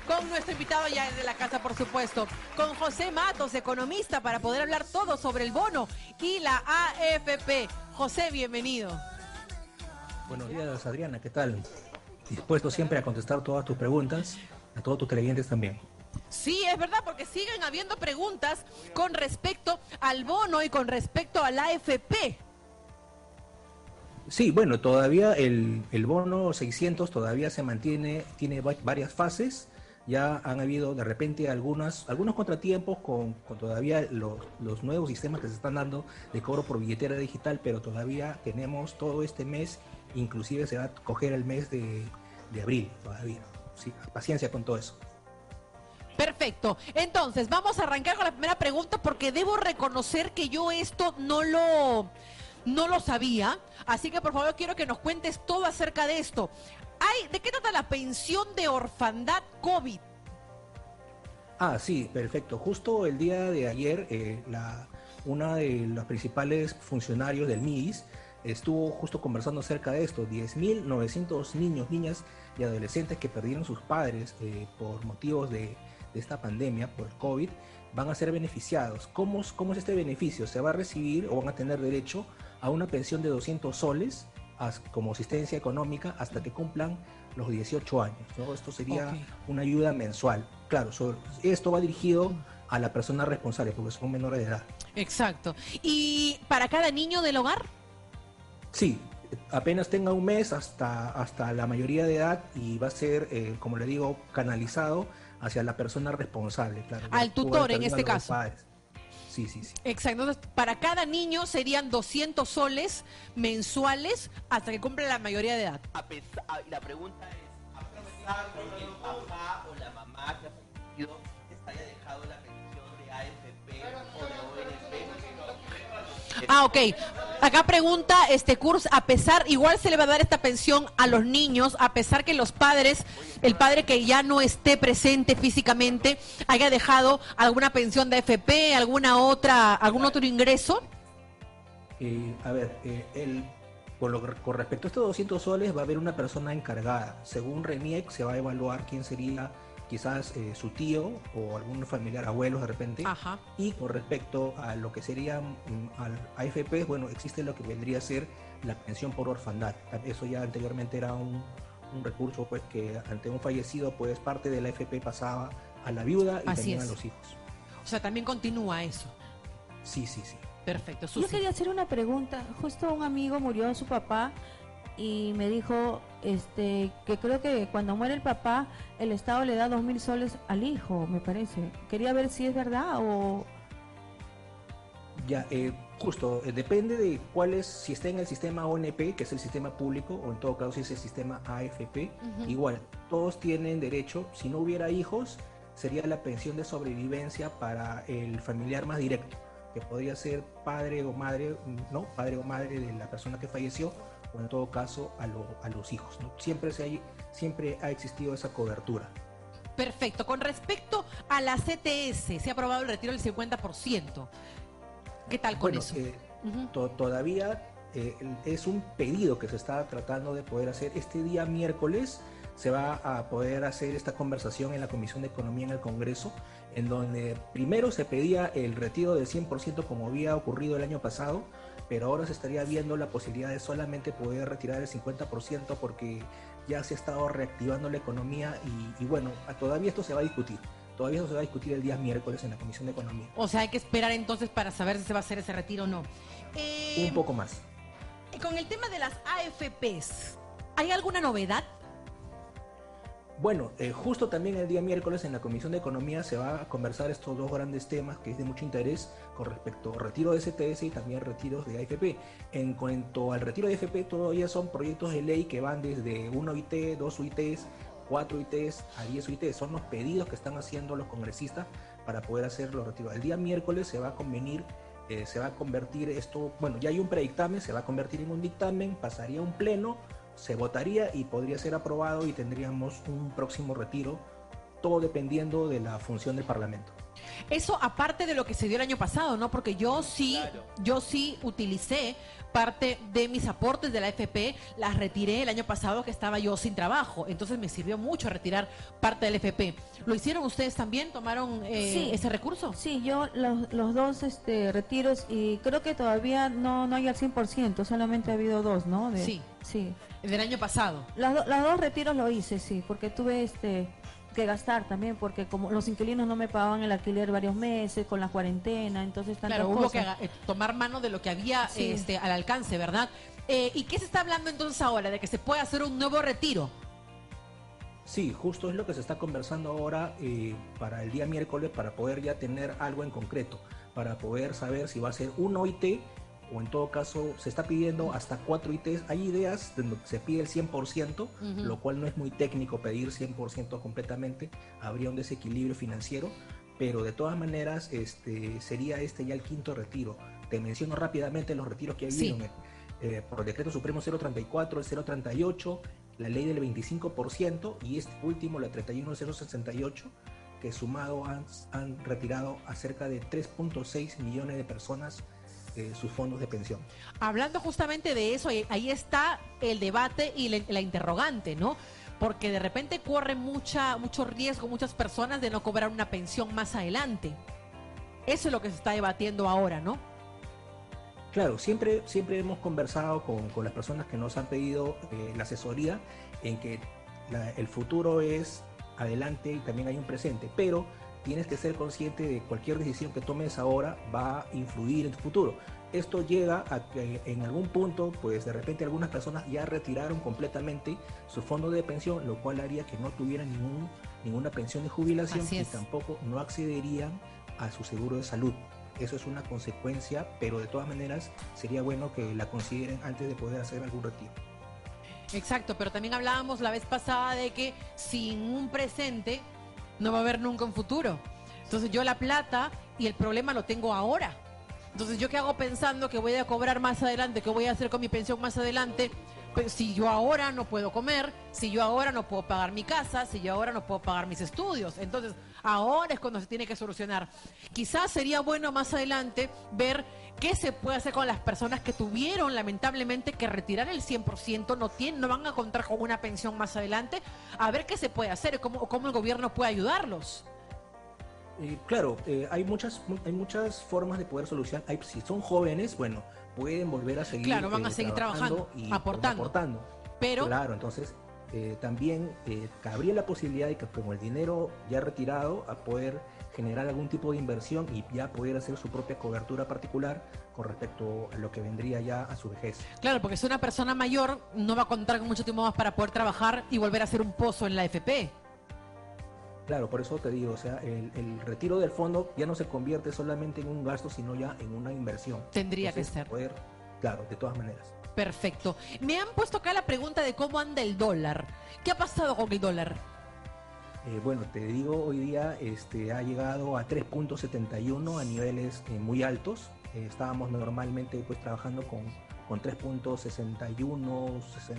con nuestro invitado ya de la casa, por supuesto, con José Matos, economista, para poder hablar todo sobre el bono y la AFP. José, bienvenido. Buenos días, Adriana, ¿qué tal? Dispuesto siempre a contestar todas tus preguntas, a todos tus televidentes también. Sí, es verdad, porque siguen habiendo preguntas con respecto al bono y con respecto a la AFP. Sí, bueno, todavía el bono 600 todavía se mantiene, tiene varias fases. Ya han habido de repente algunos contratiempos con todavía los nuevos sistemas que se están dando de cobro por billetera digital, pero todavía tenemos todo este mes, inclusive se va a coger el mes de abril todavía. Sí, paciencia con todo eso. Perfecto. Entonces, vamos a arrancar con la primera pregunta porque debo reconocer que yo esto no lo sabía. Así que, por favor, quiero que nos cuentes todo acerca de esto. ¿De qué trata la pensión de orfandad COVID? Ah, sí, perfecto. Justo el día de ayer, una de los principales funcionarios del MIDIS estuvo justo conversando acerca de esto. 10.900 niños, niñas y adolescentes que perdieron sus padres por motivos de esta pandemia, por el COVID, van a ser beneficiados. ¿Cómo es este beneficio? Se va a recibir o van a tener derecho a una pensión de 200 soles como asistencia económica hasta que cumplan los 18 años, ¿no? Esto sería una ayuda mensual. Claro, esto va dirigido a la persona responsable porque son menores de edad. Exacto. ¿Y para cada niño del hogar? Sí, apenas tenga un mes hasta la mayoría de edad y va a ser, como le digo, canalizado hacia la persona responsable. Claro, al tutor en este caso. Sí, sí, sí. Exacto. Entonces, para cada niño serían 200 soles mensuales hasta que cumpla la mayoría de edad. Y la pregunta es, a pesar de que el papá o la mamá que ha fallecido les haya dejado la pensión de AFP o de ONP. Ah, ok. Acá pregunta Kurs, a pesar, igual se le va a dar esta pensión a los niños, a pesar que los padres, el padre que ya no esté presente físicamente, haya dejado alguna pensión de AFP, algún otro ingreso. Con respecto a estos 200 soles va a haber una persona encargada. Según RENIEC se va a evaluar quién sería quizás su tío o algún familiar, abuelos de repente. Ajá. Y con respecto a lo que sería al AFP, bueno, existe lo que vendría a ser la pensión por orfandad. Eso ya anteriormente era un recurso pues que ante un fallecido pues parte de la AFP pasaba a la viuda y también a los hijos. O sea, también continúa eso. Sí, sí, sí. Perfecto. Susi. Yo quería hacer una pregunta. Justo un amigo murió su papá y me dijo que creo que cuando muere el papá el Estado le da 2.000 soles al hijo, me parece. Quería ver si es verdad o... Ya, justo, depende de si está en el sistema ONP, que es el sistema público, o en todo caso si es el sistema AFP, igual, todos tienen derecho. Si no hubiera hijos, sería la pensión de sobrevivencia para el familiar más directo, que podría ser padre o madre, ¿no? Padre o madre de la persona que falleció, o en todo caso a los hijos, ¿no? Siempre ha existido esa cobertura. Perfecto. Con respecto a la CTS, se ha aprobado el retiro del 50%. ¿Qué tal con eso? Todavía es un pedido que se está tratando de poder hacer. Este día miércoles se va a poder hacer esta conversación en la Comisión de Economía en el Congreso, en donde primero se pedía el retiro del 100% como había ocurrido el año pasado, pero ahora se estaría viendo la posibilidad de solamente poder retirar el 50% porque ya se ha estado reactivando la economía y bueno, todavía esto se va a discutir. Todavía eso se va a discutir el día miércoles en la Comisión de Economía. O sea, hay que esperar entonces para saber si se va a hacer ese retiro o no. Un poco más. Con el tema de las AFPs, ¿hay alguna novedad? Bueno, justo también el día miércoles en la Comisión de Economía se va a conversar estos dos grandes temas que es de mucho interés con respecto al retiro de CTS y también retiros de AFP. En cuanto al retiro de AFP, todavía son proyectos de ley que van desde 1 UIT, 2 UITs, 4 UITs a 10 UITs. Son los pedidos que están haciendo los congresistas para poder hacer los retiros. El día miércoles se va a convenir, se va a convertir esto, bueno, ya hay un predictamen, se va a convertir en un dictamen, pasaría a un pleno, se votaría y podría ser aprobado y tendríamos un próximo retiro, todo dependiendo de la función del Parlamento. Eso aparte de lo que se dio el año pasado, ¿no? Porque yo sí, Claro. yo sí utilicé parte de mis aportes de la AFP, las retiré el año pasado que estaba yo sin trabajo, entonces me sirvió mucho retirar parte del AFP. ¿Lo hicieron ustedes también? ¿Tomaron Sí. ese recurso? Sí, yo los dos retiros y creo que todavía no hay al 100%, solamente ha habido dos, ¿no? Sí. Sí. Del año pasado. Los dos retiros lo hice, sí, porque tuve que gastar también, porque como los inquilinos no me pagaban el alquiler varios meses con la cuarentena, entonces tantas Claro, hubo que cosas. tomar mano de lo que había Sí. al alcance, ¿verdad? ¿Y qué se está hablando entonces ahora? ¿De que se puede hacer un nuevo retiro? Sí, justo es lo que se está conversando ahora para el día miércoles, para poder ya tener algo en concreto, para poder saber si va a ser un OIT o en todo caso se está pidiendo hasta 4 ITs. Hay ideas donde se pide el 100%, Ujú. lo cual no es muy técnico pedir 100% completamente, habría un desequilibrio financiero, pero de todas maneras sería ya el quinto retiro. Te menciono rápidamente los retiros que Sí. había por el decreto supremo 034, el 038, la ley del 25% y este último, la 31068, que sumado han retirado a cerca de 3.6 millones de personas sus fondos de pensión. Hablando justamente de eso, ahí está el debate y la interrogante, ¿no? Porque de repente corren mucho riesgo muchas personas de no cobrar una pensión más adelante. Eso es lo que se está debatiendo ahora, ¿no? Claro, siempre hemos conversado con las personas que nos han pedido la asesoría en que el futuro es adelante y también hay un presente, pero tienes que ser consciente de cualquier decisión que tomes ahora va a influir en tu futuro. Esto llega a que en algún punto, pues de repente algunas personas ya retiraron completamente su fondo de pensión, lo cual haría que no tuvieran ninguna pensión de jubilación Así y es. tampoco no accederían a su seguro de salud. Eso es una consecuencia, pero de todas maneras sería bueno que la consideren antes de poder hacer algún retiro. Exacto, pero también hablábamos la vez pasada de que sin un presente no va a haber nunca un futuro. Entonces yo la plata y el problema lo tengo ahora. Entonces yo qué hago pensando que voy a cobrar más adelante, que voy a hacer con mi pensión más adelante, pero si yo ahora no puedo comer, si yo ahora no puedo pagar mi casa, si yo ahora no puedo pagar mis estudios. Entonces ahora es cuando se tiene que solucionar. Quizás sería bueno más adelante ver qué se puede hacer con las personas que tuvieron lamentablemente que retirar el 100%, no van a contar con una pensión más adelante, a ver qué se puede hacer, cómo el gobierno puede ayudarlos. Claro, hay muchas formas de poder solucionar. Si son jóvenes, bueno, pueden volver a seguir, Claro, van a seguir trabajando, y aportando. Pero claro, entonces también cabría la posibilidad de que como el dinero ya retirado, a poder generar algún tipo de inversión y ya poder hacer su propia cobertura particular con respecto a lo que vendría ya a su vejez. claro, porque si una persona mayor no va a contar con mucho tiempo más para poder trabajar y volver a hacer un pozo en la AFP. Claro, por eso te digo, o sea, el retiro del fondo ya no se convierte solamente en un gasto, sino ya en una inversión. Tendría que Entonces, ser. Claro, de todas maneras. Perfecto. Me han puesto acá la pregunta de cómo anda el dólar. ¿Qué ha pasado con el dólar? Bueno, te digo, hoy día ha llegado a 3.71 a niveles muy altos. Estábamos normalmente pues trabajando con 3.61,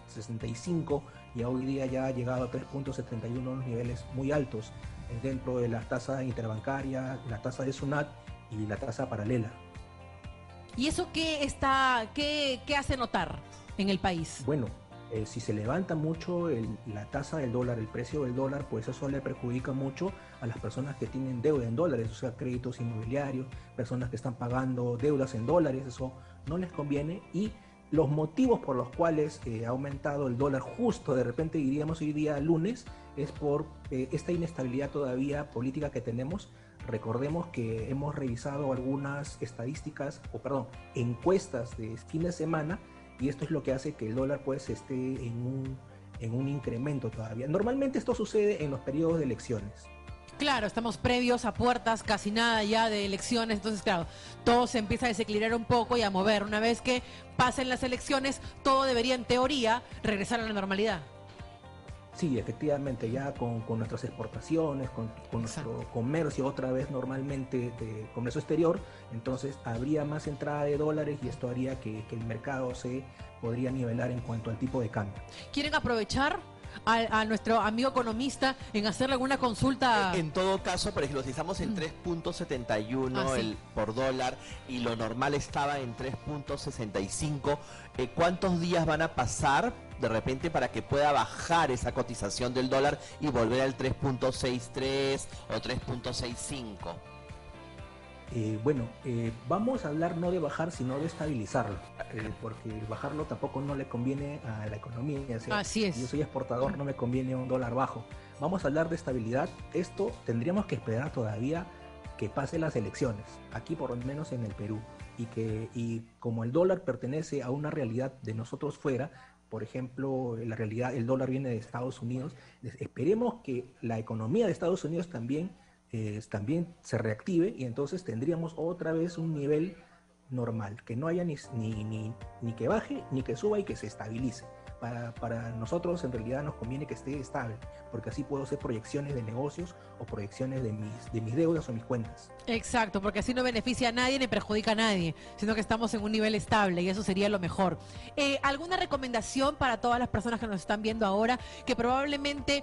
65 y hoy día ya ha llegado a 3.71, unos niveles muy altos dentro de la tasa interbancaria, la tasa de SUNAT y la tasa paralela. ¿Y eso qué hace notar en el país? Bueno, si se levanta mucho la tasa del dólar, el precio del dólar, pues eso le perjudica mucho a las personas que tienen deuda en dólares, o sea, créditos inmobiliarios, personas que están pagando deudas en dólares, eso no les conviene. Y los motivos por los cuales ha aumentado el dólar justo de repente, diríamos hoy día lunes, es por esta inestabilidad todavía política que tenemos. Recordemos que hemos revisado algunas encuestas de fin de semana, y esto es lo que hace que el dólar pues esté en un incremento todavía. Normalmente esto sucede en los periodos de elecciones. Claro, estamos previos a puertas, casi nada ya de elecciones, entonces claro, todo se empieza a desequilibrar un poco y a mover. Una vez que pasen las elecciones, todo debería en teoría regresar a la normalidad. Sí, efectivamente, ya con nuestras exportaciones, con nuestro comercio otra vez normalmente de comercio exterior, entonces habría más entrada de dólares y esto haría que el mercado se podría nivelar en cuanto al tipo de cambio. ¿Quieren aprovechar a nuestro amigo economista en hacerle alguna consulta? En todo caso, por ejemplo, si estamos en 3.71 sí. por dólar y lo normal estaba en 3.65, ¿cuántos días van a pasar de repente para que pueda bajar esa cotización del dólar y volver al 3.63 o 3.65? Vamos a hablar no de bajar, sino de estabilizarlo, porque bajarlo tampoco no le conviene a la economía. O sea, Así es. si yo soy exportador, no me conviene un dólar bajo. Vamos a hablar de estabilidad. Esto tendríamos que esperar todavía que pasen las elecciones, aquí por lo menos en el Perú, y como el dólar pertenece a una realidad de nosotros fuera, por ejemplo, la realidad, el dólar viene de Estados Unidos, esperemos que la economía de Estados Unidos también se reactive y entonces tendríamos otra vez un nivel normal, que no haya ni que baje ni que suba y que se estabilice. Para nosotros en realidad nos conviene que esté estable, porque así puedo hacer proyecciones de negocios o proyecciones de mis deudas o mis cuentas. Exacto, porque así no beneficia a nadie ni perjudica a nadie, sino que estamos en un nivel estable y eso sería lo mejor. ¿Alguna recomendación para todas las personas que nos están viendo ahora, que probablemente,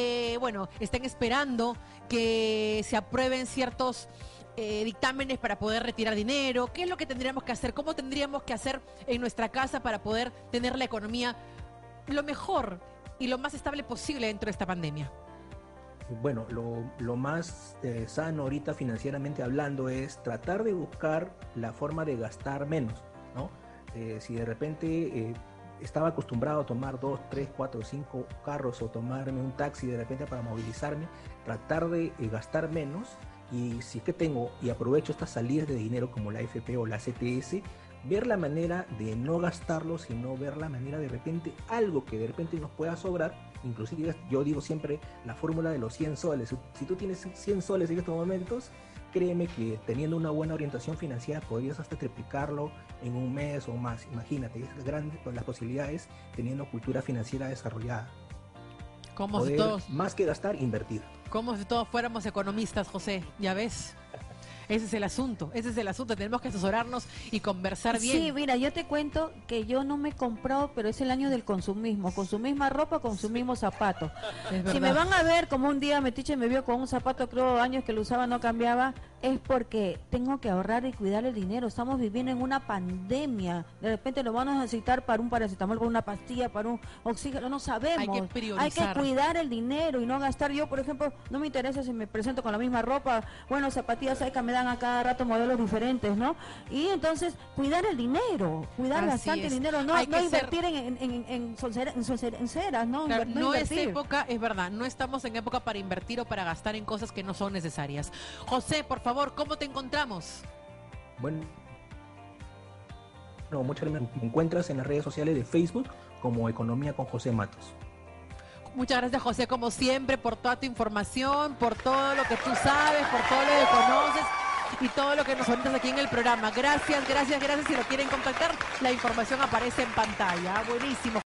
estén esperando que se aprueben ciertos dictámenes para poder retirar dinero? ¿Qué es lo que tendríamos que hacer? ¿Cómo tendríamos que hacer en nuestra casa para poder tener la economía lo mejor y lo más estable posible dentro de esta pandemia? Bueno, lo más sano ahorita financieramente hablando es tratar de buscar la forma de gastar menos, ¿no? Si de repente estaba acostumbrado a tomar 2, 3, 4, 5 carros o tomarme un taxi de repente para movilizarme, tratar de gastar menos. Y si es que tengo y aprovecho estas salidas de dinero como la AFP o la CTS, ver la manera de no gastarlo, sino ver la manera de repente algo que de repente nos pueda sobrar. Inclusive yo digo siempre la fórmula de los 100 soles. Si tú tienes 100 soles en estos momentos, créeme que teniendo una buena orientación financiera podrías hasta triplicarlo en un mes o más. Imagínate, es grande las posibilidades teniendo cultura financiera desarrollada. Como Poder, si todos, más que gastar, invertir. como si todos fuéramos economistas, José, ya ves. Ese es el asunto, tenemos que asesorarnos y conversar bien. Sí, mira, yo te cuento que yo no me he comprado, pero es el año del consumismo, con su misma ropa, con su mismo zapato. Si me van a ver como un día Metiche me vio con un zapato, creo años que lo usaba, no cambiaba, es porque tengo que ahorrar y cuidar el dinero. Estamos viviendo en una pandemia, de repente lo vamos a necesitar para un paracetamol, para una pastilla, para un oxígeno, no sabemos. Hay que priorizar. Hay que cuidar el dinero y no gastar. Yo, por ejemplo, no me interesa si me presento con la misma ropa, bueno, zapatillas hay que me dan a cada rato modelos diferentes, ¿no? Y entonces, cuidar el dinero, cuidar Así bastante es. el dinero, no invertir en ceras, ¿no? Claro, no es invertir. época, es verdad, no estamos en época para invertir o para gastar en cosas que no son necesarias. José, por favor, ¿cómo te encontramos? Bueno, muchas gracias. Me encuentras en las redes sociales de Facebook como Economía con José Matos. Muchas gracias, José, como siempre, por toda tu información, por todo lo que tú sabes, por todo lo que conoces y todo lo que nos cuentas aquí en el programa. Gracias. Si lo quieren contactar, la información aparece en pantalla. Buenísimo.